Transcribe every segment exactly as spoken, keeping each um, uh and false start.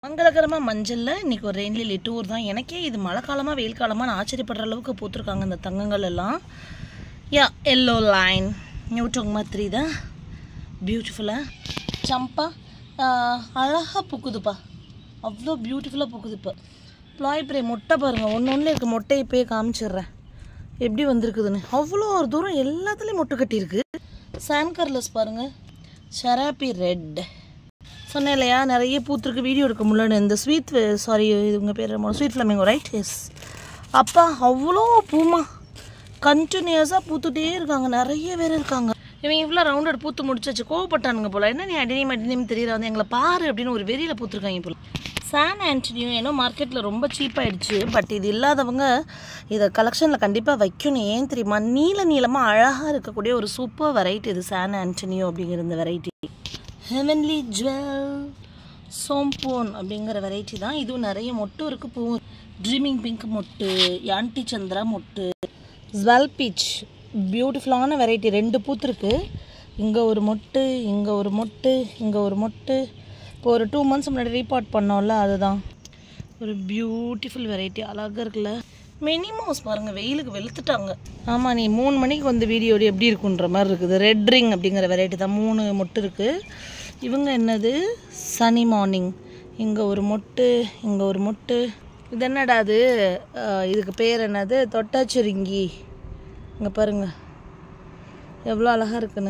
மங்களகரமா மஞ்சள்ல இன்னைக்கு ஒரு rain lily tour தான். எனக்கே இது மழை காலமா வெயில் காலமா நான் ஆச்சரியப்படுற அளவுக்கு பூத்துருக்காங்க இந்த தங்கங்கள் எல்லாம். யா எல்லோ லைன் நியூட்டோங் மாதிரி தான் பியூட்டிஃபுல்லா சம்பா அழகாக பூக்குதுப்பா, அவ்வளோ பியூட்டிஃபுல்லாக பூக்குது. இப்போ ப்ளாய்ப்ரே மொட்டை பாருங்கள், ஒன்று ஒன்று இருக்க மொட்டையை இப்போயே காமிச்சிடுறேன் எப்படி வந்திருக்குதுன்னு. அவ்வளோ ஒரு தூரம் எல்லாத்துலேயும் மொட்டை கட்டியிருக்கு. சான்கர்லஸ் பாருங்கள், ஷராப்பி ரெட் சொன்னேன் இல்லையா, நிறைய பூத்துருக்கு, வீடியோ எடுக்க முடியலன்னு. இந்த ஸ்வீட் சாரி இது உங்கள் பேர் ஸ்வீட் ஃப்ளமிங்கோ ரைட்? எஸ். அப்பா அவ்வளோ பூமா கண்டினியூஸாக பூத்துட்டே இருக்காங்க, நிறைய பேர் இருக்காங்க. இவங்க இவ்வளோ ரவுண்டட் பூத்து முடிச்சாச்சு, கோவப்பட்டானுங்க போல். என்ன நீ அடினியும் அடினியும் தெரியல, வந்து எங்களை பாரு அப்படின்னு ஒரு வெறியில் பூத்துருக்காங்க போல். சான் ஆண்டனியோ ஏன்னோ மார்க்கெட்டில் ரொம்ப சீப்பாகிடுச்சு. பட் இது இல்லாதவங்க இதை கலெக்ஷனில் கண்டிப்பாக வைக்கணும். ஏன் தெரியுமா, நீல நீளமாக அழகாக இருக்கக்கூடிய ஒரு சூப்பர் வெரைட்டி இது சான் ஆண்டனியோ அப்படிங்கிற இந்த வெரைட்டி. ஹெவன்லி ஜுவல் சோம்போன் அப்படிங்கிற வெரைட்டி தான். இதுவும் நிறைய மொட்டு இருக்குது, பூ. ட்ரீமிங் பிங்க் மொட்டு, யான்டி சந்திரா மொட்டு, ஜுவல் பீச் பியூட்டிஃபுல்லான வெரைட்டி. ரெண்டு பூத்துருக்கு, இங்கே ஒரு மொட்டு, இங்கே ஒரு மொட்டு, இங்கே ஒரு மொட்டு. இப்போ ஒரு டூ மந்த்ஸ் முன்னாடி ரீபார்ட் பண்ணோம்ல, அதுதான். ஒரு பியூட்டிஃபுல் வெரைட்டி, அழகாக இருக்குல்ல. மினி மவுஸ் பாருங்கள், வெயிலுக்கு வெளுத்துட்டாங்க. ஆமாம், நீ மூணு மணிக்கு வந்து வீடியோ எப்படி இருக்குன்ற மாதிரி இருக்குது. ரெட் ரிங் அப்படிங்கிற வெரைட்டி தான், மூணு மொட்டு இருக்குது. இவங்க என்னது, சனி மார்னிங். இங்கே ஒரு மொட்டு, இங்கே ஒரு மொட்டு. இது என்னடா அது, இதுக்கு பேர் என்னது, தொட்டாச்சுருங்கி. இங்கே பாருங்கள் எவ்வளோ அழகாக இருக்குன்னு.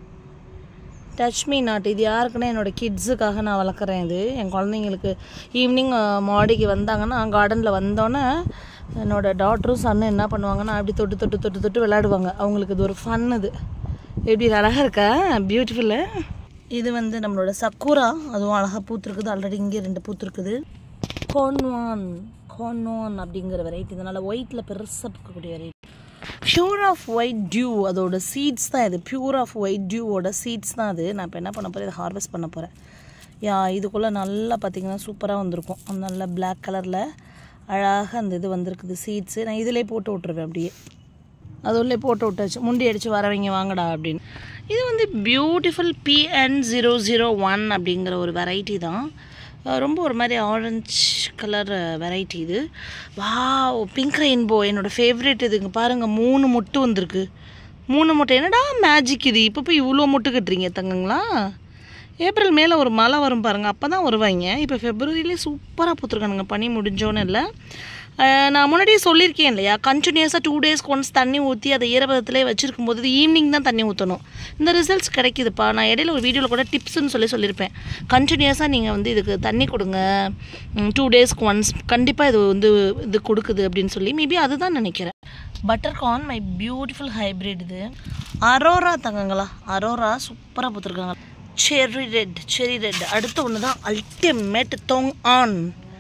டச் மீ நாட், இது யாருக்குன்னா என்னோடய கிட்ஸுக்காக நான் வளர்க்குறேன். இது என் குழந்தைங்களுக்கு ஈவினிங் மாடிக்கு வந்தாங்கன்னா, கார்டனில் வந்தோன்னே என்னோடய டாட்டரும் சன்னும் என்ன பண்ணுவாங்கன்னா, அப்படி தொட்டு தொட்டு தொட்டு தொட்டு விளையாடுவாங்க. அவங்களுக்கு இது ஒரு ஃபன். இது எப்படி அழகாக இருக்கா, பியூட்டிஃபுல்லு. இது வந்து நம்மளோட சக்குரா, அதுவும் அழகாக பூத்துருக்குது. ஆல்ரெடி இங்கே ரெண்டு பூத்துருக்குது. கோன்வான் கோன்வான் அப்படிங்கிற வெரைட்டி, இதனால் ஒயிட்டில் பெருசாக பூக்கக்கூடிய variety. Pure of white dew, அதோட சீட்ஸ் தான் இது. பியூர் ஆஃப் ஒயிட் டியூவோட சீட்ஸ் தான் அது. நான் இப்போ என்ன பண்ண போகிறேன், இதை ஹார்வெஸ்ட் பண்ண போகிறேன். யா இதுக்குள்ளே நல்லா பார்த்திங்கன்னா சூப்பராக வந்திருக்கும். அந்த நல்ல பிளாக் கலரில் அழகாக அந்த இது வந்திருக்குது சீட்ஸு. நான் இதிலே போட்டு விட்ருவேன், அப்படியே அது உள்ளே போட்டு விட்டாச்சு. முண்டி அடித்து வரவங்க வாங்கடா அப்படின்னு. இது வந்து beautiful BN zero zero one அப்படிங்கிற ஒரு வெரைட்டி தான். ரொம்ப ஒரு மாதிரி ஆரஞ்ச் கலர் வெரைட்டி இது. வா பிங்க் ரெயின்போ என்னோடய ஃபேவரெட். இது இங்கே பாருங்கள், மூணு மொட்டு வந்திருக்கு. மூணு மொட்டை என்னடா மேஜிக் இது, இப்போ போய் இவ்வளோ மொட்டு கட்டுறீங்க தங்கங்களா? ஏப்ரல் மேலே ஒரு மழை வரும் பாருங்கள், அப்போ தான் வருவாங்க. இப்போ ஃபெப்ரவரியிலே சூப்பராக பூத்துருக்கானுங்க, பனி முடிஞ்சோன்னு இல்லை. நான் முன்னாடியே சொல்லியிருக்கேன் இல்லையா, கண்டினியூஸாக டூ டேஸ்க்கு ஒன்ஸ் தண்ணி ஊற்றி அதை ஈரப்பதத்திலே வச்சுருக்கும் போது ஈவினிங் தான் தண்ணி ஊற்றணும். இந்த ரிசல்ட்ஸ் கிடைக்குதுப்பா. நான் இடையில ஒரு வீடியோவில் கூட டிப்ஸ்ன்னு சொல்லி சொல்லியிருப்பேன். கண்டினியூஸாக நீங்கள் வந்து இதுக்கு தண்ணி கொடுங்க, டூ டேஸ்க்கு ஒன்ஸ் கண்டிப்பாக இது வந்து இது கொடுக்குது அப்படின்னு சொல்லி. மேபி அதுதான் நினைக்கிறேன். Butter corn my beautiful hybrid. இது அரோரா தங்கங்களா, அரோரா சூப்பராக பூத்துருக்காங்க. செரி ரெட், செரி ரெட். அடுத்த ஒன்று தான் அல்டிமேட் தொங் ஆன்,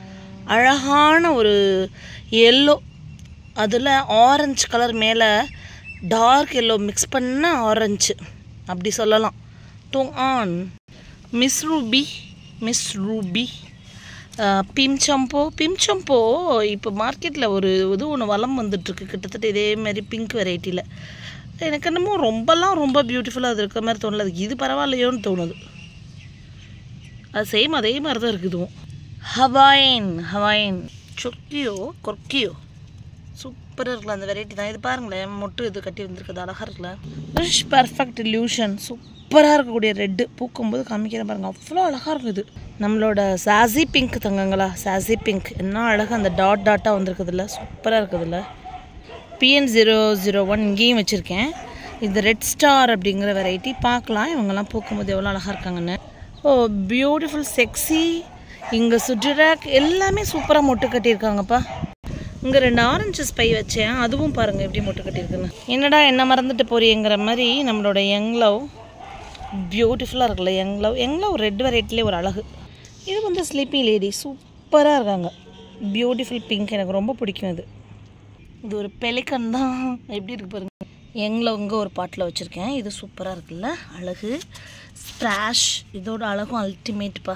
அழகான ஒரு எல்லோ, அதில் ஆரஞ்சு கலர் மேலே டார்க் எல்லோ மிக்ஸ் பண்ண ஆரஞ்சு அப்படி சொல்லலாம். தொங் ஆன். Miss Ruby, Miss Ruby. பிம்சம்போ, பிம்சம்போ இப்போ மார்க்கெட்டில் ஒரு இது ஒன்று வளம் வந்துட்டுருக்கு, கிட்டத்தட்ட இதேமாரி பிங்க் வெரைட்டியில். எனக்கு என்னமோ ரொம்பலாம் ரொம்ப பியூட்டிஃபுல்லாக அது இருக்கிற மாதிரி தோணல. அதுக்கு இது பரவாயில்லையோன்னு தோணுது. அது சேம் அதே மாதிரி தான் இருக்குதுவும். ஹவாயின், ஹவாயின் சொக்கியோ கொர்க்கியோ சூப்பராக இருக்கலாம் அந்த வெரைட்டி தான். இது பாருங்களேன், மொட்டு இது கட்டி வந்துருக்குது, அழகாக இருக்குல்ல. ரிஷ் பர்ஃபெக்ட் இல்யூஷன் சூப்பராக இருக்கக்கூடிய ரெட்டு பூக்கும்போது காமிக்கிறேன் பாருங்கள், அவ்வளோ அழகாக இருக்குது. நம்மளோட சாசி பிங்க் தங்கங்களா, சாசி பிங்க் என்ன அழகாக அந்த டாட் டாட்டாக வந்துருக்குதுல்ல, சூப்பராக இருக்குதுல்ல. பிஎன் ஜீரோ ஜீரோ ஒன் இங்கேயும் வச்சுருக்கேன். இது ரெட் ஸ்டார் அப்படிங்கிற வெரைட்டி. பார்க்கலாம் இவங்கெல்லாம் பூக்கும்போது எவ்வளோ அழகாக இருக்காங்கன்னு. Oh beautiful sexy. இங்கே சுட்ராக் எல்லாமே சூப்பராக மொட்டு கட்டியிருக்காங்கப்பா. இங்கே ரெண்டு ஆரஞ்சு ஸ்பை வச்சேன், அதுவும் பாருங்கள் எப்படி மொட்டு கட்டியிருக்குன்னு. என்னடா என்ன மறந்துட்டு போறியங்கிற மாதிரி நம்மளோட யங் லவ் பியூட்டிஃபுல்லாக இருக்குல்ல. Young love, young love red வெரைட்டிலே ஒரு அழகு. இது வந்து ஸ்லீப்பிங் லேடி சூப்பராக இருக்காங்க. பியூட்டிஃபுல் பிங்க், எனக்கு ரொம்ப பிடிக்கும் இது. இது ஒரு பெலிக்கன் தான், எப்படி இருக்குது பாருங்கள். யங் லவ் இங்கே ஒரு பாட்டில் வச்சுருக்கேன். இது சூப்பராக இருக்குல்ல, அழகு. ஸ்ப்ளாஷ், இதோட அழகும் அல்டிமேட்டுப்பா.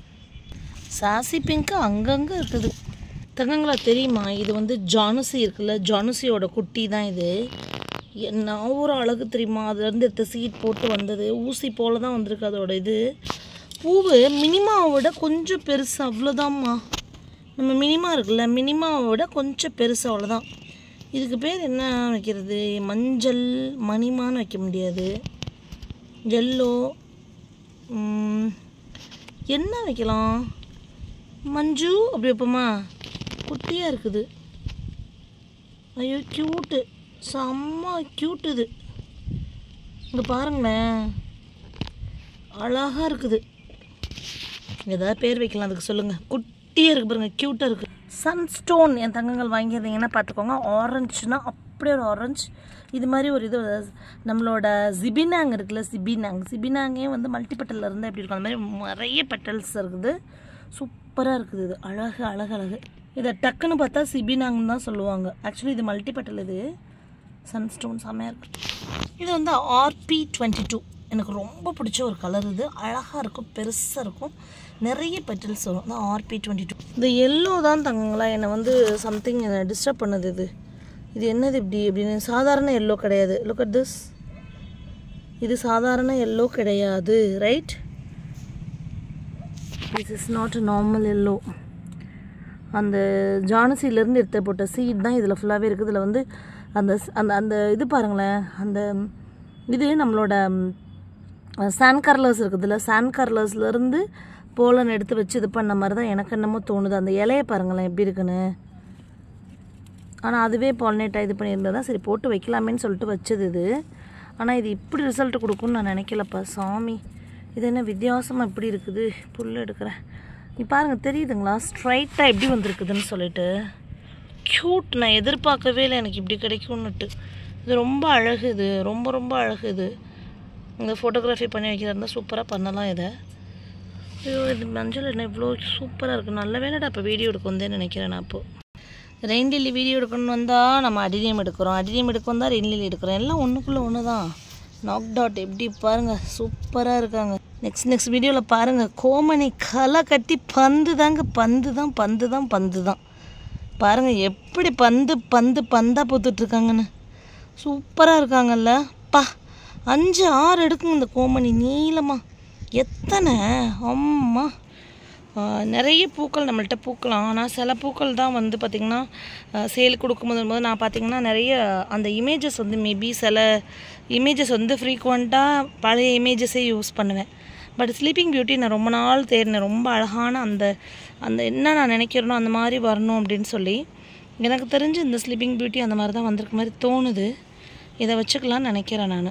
சாசி பிங்க்கு அங்கங்கே இருக்குது தங்கங்களா, தெரியுமா? இது வந்து ஜானுசி இருக்குல்ல, ஜானுசியோட குட்டி தான் இது. என்ன ஒரு அழகு தெரியுமா, அதுலேருந்து எடுத்து சீட் போட்டு வந்தது, ஊசி போல் தான் வந்திருக்கு அதோட இது. பூவு மினிமாவை விட கொஞ்சம் பெருசு, அவ்வளோதாம்மா. நம்ம மினிமா இருக்குல்ல, மினிமாவை விட கொஞ்சம் பெருசு, அவ்வளோதான். இதுக்கு பேர் என்ன வைக்கிறது? மஞ்சள் மணிமான்னு வைக்க முடியாது. எல்லோ என்ன வைக்கலாம்? மஞ்சு அப்படி வைப்போமா? குட்டியாக இருக்குது. ஐயோ க்யூட்டு, செம்ம க்யூட்டு இது. இங்கே பாருங்களேன், அழகாக இருக்குது. ஏதாவது பேர் வைக்கலாம் அதுக்கு, சொல்லுங்கள். குட்டியாக இருக்குது பாருங்கள், க்யூட்டாக இருக்குது. சன்ஸ்டோன் என் தங்கங்கள் வாங்கியிருந்தீங்கன்னா பார்த்துக்கோங்க. ஆரஞ்சுனா அப்படியே ஒரு ஆரஞ்சு. இது மாதிரி ஒரு இது நம்மளோட ஜிபினாங் இருக்குல்ல, சிபினாங் சிபினாங்கே வந்து மல்டி பெட்டலில் இருந்தால் எப்படி இருக்கும், அந்த மாதிரி நிறைய பெட்டல்ஸ் இருக்குது. சூப்பராக இருக்குது இது, அழகு அழகு அழகு. இதை டக்குன்னு பார்த்தா சிபினாங்னு தான் சொல்லுவாங்க. ஆக்சுவலி இது மல்டி பெட்டல். இது சன்ஸ்டோன் செம்மையாக இருக்குது. இது வந்து ஆர்பி டுவெண்ட்டி டூ எனக்கு ரொம்ப பிடிச்ச ஒரு கலர். இது அழகாக இருக்கும், பெருசாக இருக்கும், நிறைய பெட்டல்ஸ் வரும். தான் ஆர்பி டுவெண்ட்டி டூ. இந்த எல்லோ தான் தங்கங்களா என்னை வந்து சம்திங் என்னை டிஸ்டர்ப் பண்ணுது. இது இது என்னது இப்படி அப்படின்னு? சாதாரண எல்லோ கிடையாது. Look at this. இது சாதாரண எல்லோ கிடையாது, right? This is not a normal yellow. அந்த ஜானசிலேருந்து எடுத்து போட்ட சீட் தான் இதில் ஃபுல்லாகவே இருக்குது. இதில் வந்து அந்த அந்த அந்த இது பாருங்களேன், அந்த இது நம்மளோட சாண்ட் கர்லர்ஸ் இருக்குதுல்ல, சாண்ட் கர்லர்ஸ்லேருந்து போலன் எடுத்து வச்சு இது பண்ண மாதிரி தான் எனக்கு என்னமோ தோணுது. அந்த இலையை பாருங்களேன் எப்படி இருக்குன்னு. ஆனால் அதுவே பாலினேட்டாக இது பண்ணியிருந்தா தான் சரி போட்டு வைக்கலாமேன்னு சொல்லிட்டு வச்சது இது. ஆனால் இது இப்படி ரிசல்ட் கொடுக்கும்னு நான் நினைக்கலப்பா சாமி. இது என்ன வித்தியாசமாக இப்படி இருக்குது? புல் எடுக்கிறேன். நீ பாருங்கள், தெரியுதுங்களா ஸ்ட்ரைட்டாக எப்படி வந்திருக்குதுன்னு சொல்லிட்டு. க்யூட், நான் எதிர்பார்க்கவே இல்லை எனக்கு இப்படி கிடைக்கும்னுட்டு. இது ரொம்ப அழகு, இது ரொம்ப ரொம்ப அழகு. இது இந்த ஃபோட்டோகிராஃபி பண்ணி வைக்கிறதா சூப்பராக பண்ணலாம் இதை. ஐயோ இது மஞ்சள் என்ன இவ்வளோ சூப்பராக இருக்குது. நல்ல வேலைடா இப்போ வீடியோ எடுக்க வந்தேன்னு நினைக்கிறேன். நான் அப்போது ரெயின் லில்லி வீடியோ எடுக்கணும்னு வந்தால் நம்ம அடினியம் எடுக்கிறோம், அடினியம் எடுக்க வந்தால் ரெயின் லில்லி எடுக்கிறோம். எல்லாம் ஒன்றுக்குள்ளே ஒன்று தான். நாக் டாட் எப்படி பாருங்கள், சூப்பராக இருக்காங்க. நெக்ஸ்ட் நெக்ஸ்ட் வீடியோவில் பாருங்கள், கோமணி களை கட்டி பந்து தாங்க, பந்து தான் பந்து தான் பந்து தான். பாருங்கள் எப்படி பந்து பந்து பந்தாக பூத்துட்ருக்காங்கன்னு. சூப்பராக இருக்காங்கல்ல பா. அஞ்சு ஆறு எடுக்குங்க இந்த கோமணி நீளமாக. எத்தனை அம்மா. நிறைய பூக்கள் நம்மள்கிட்ட பூக்கலாம். ஆனால் சில பூக்கள் தான் வந்து பார்த்திங்கன்னா சேல் கொடுக்கும்போது போது நான் பார்த்திங்கன்னா நிறைய அந்த இமேஜஸ் வந்து மேபி சில இமேஜஸ் வந்து ஃப்ரீக்வெண்ட்டாக பழைய இமேஜஸே யூஸ் பண்ணுவேன். பட் ஸ்லீப்பிங் பியூட்டி நான் ரொம்ப நாள் தேடினேன். ரொம்ப அழகான அந்த அந்த என்ன நான் நினைக்கிறேனோ அந்த மாதிரி வரணும் அப்படின்னு சொல்லி. எனக்கு தெரிஞ்சு இந்த ஸ்லீப்பிங் பியூட்டி அந்த மாதிரி தான் வந்திருக்க மாதிரி தோணுது. இதை வச்சுக்கலான்னு நினைக்கிறேன் நான்.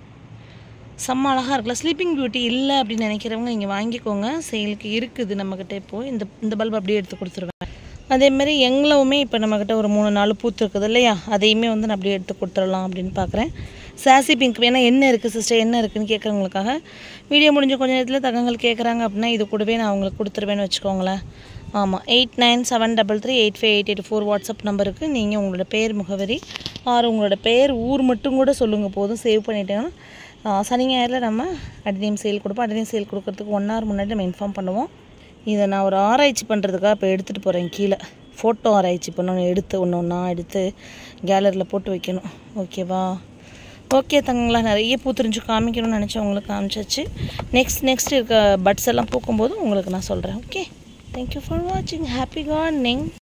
செம்ம அழகாக இருக்குல்ல. ஸ்லீப்பிங் பியூட்டி இல்லை அப்படின்னு நினைக்கிறவங்க இங்கே வாங்கிக்கோங்க, சேலுக்கு இருக்குது நம்மக்கிட்ட. இப்போது இந்த இந்த பல்ப் அப்படியே எடுத்து கொடுத்துருவேன். அதேமாதிரி எங்களுமே இப்போ நம்மக்கிட்ட ஒரு மூணு நாலு பூத்து இருக்குது இல்லையா, அதையுமே வந்து நான் அப்படியே எடுத்து கொடுத்துடலாம் அப்படின்னு பார்க்குறேன். சாசி பிங்க் வேணால் என்ன இருக்குது சிஸ்டர் என்ன இருக்குதுன்னு கேட்குறவங்களுக்காக வீடியோ முடிஞ்ச கொஞ்சம் நேரத்தில் தகவல் கேட்குறாங்க அப்படின்னா இது கூடவே நான் அவங்களுக்கு கொடுத்துருவேன்னு வச்சுக்கோங்களேன். ஆமாம், eight nine seven double three eight five eight eight four WhatsApp நம்பருக்கு நீங்கள் உங்களோட பேர் முகவரி ஆறு உங்களோட பேர் ஊர் மட்டும் கூட சொல்லுங்கள் போதும். சேவ் பண்ணிட்டேன்னா சனி ஞாயிறில் நம்ம அடினியம் சேல் கொடுப்போம். அடினியம் சேல் கொடுக்கறதுக்கு ஒன் ஹவர் முன்னாடி நம்ம இன்ஃபார்ம் பண்ணுவோம். இதை நான் ஒரு ஆராய்ச்சி பண்ணுறதுக்காக இப்போ எடுத்துகிட்டு போகிறேன் கீழே. ஃபோட்டோ ஆராய்ச்சி பண்ணணும், எடுத்து ஒன்று ஒன்றா எடுத்து கேலரியில் போட்டு வைக்கணும். ஓகேவா? ஓகே தங்கங்களா, நிறைய பூ தெரிஞ்சு காமிக்கணும்னு நினச்சவங்களுக்கு காமிச்சாச்சு. நெக்ஸ்ட் நெக்ஸ்ட் இருக்க பட்ஸ் எல்லாம் பூக்கும்போது உங்களுக்கு நான் சொல்கிறேன். ஓகே, தேங்க்யூ ஃபார் வாட்சிங். Happy gardening.